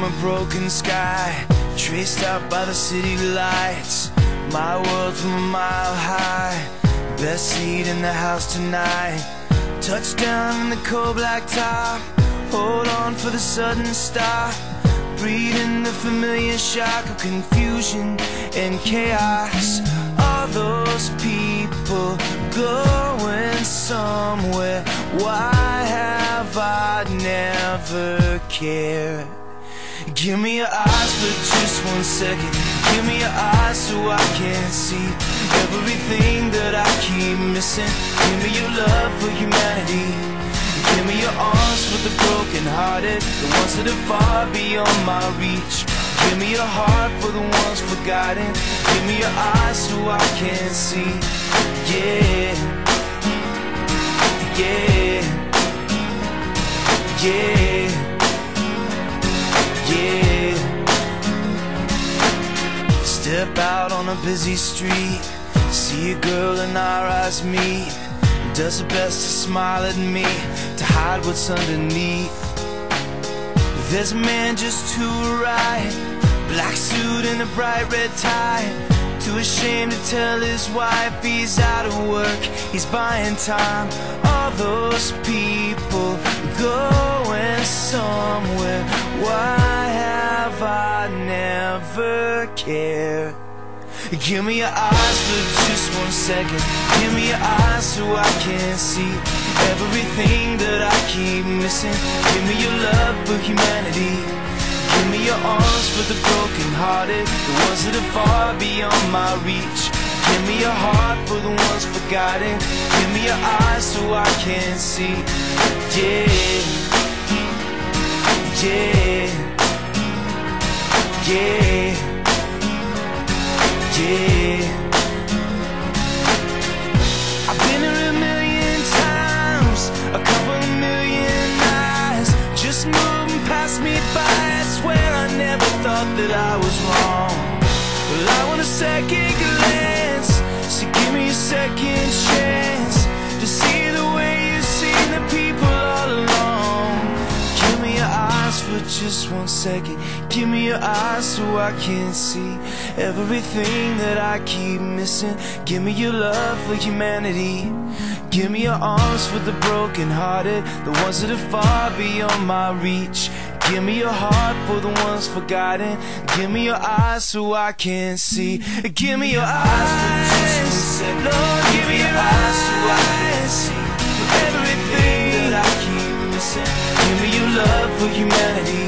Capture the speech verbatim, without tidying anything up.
from a broken sky, traced out by the city lights. My world from a mile high, best seat in the house tonight. Touchdown in the cold black top, hold on for the sudden stop. Breathing the familiar shock of confusion and chaos. All those people going somewhere, why have I never cared? Give me your eyes for just one second. Give me your eyes so I can see everything that I keep missing. Give me your love for humanity. Give me your arms for the broken hearted, the ones that are far beyond my reach. Give me your heart for the ones forgotten. Give me your eyes so I can see. Yeah, yeah, yeah, yeah. Step out on a busy street, see a girl and our eyes meet. Does her best to smile at me, to hide what's underneath. There's a man just to her right, black suit and a bright red tie. Too ashamed to tell his wife he's out of work, he's buying time. All those people going somewhere, why have I never cared? Give me your eyes for just one second. Give me your eyes so I can see everything that I keep missing. Give me your love for humanity. Give me your arms for the broken hearted, the ones that are far beyond my reach. Give me your heart for the ones forgotten. Give me your eyes so I can see. Yeah, yeah, yeah, yeah. I've been here a million times, a couple million eyes just moving past me by. I swear I never thought that I was wrong. Well, I want a second glance, so give me a second chance to see the way you've seen the people all along. Give me your eyes for just one second. Give me your eyes so I can see everything that I keep missing. Give me your love for humanity. Give me your arms for the broken hearted, the ones that are far beyond my reach. Give me your heart for the ones forgotten. Give me your eyes so I can see. Give me your eyes for just one second. Lord, give me your eyes so I can see everything that I keep missing. Give me your love for humanity.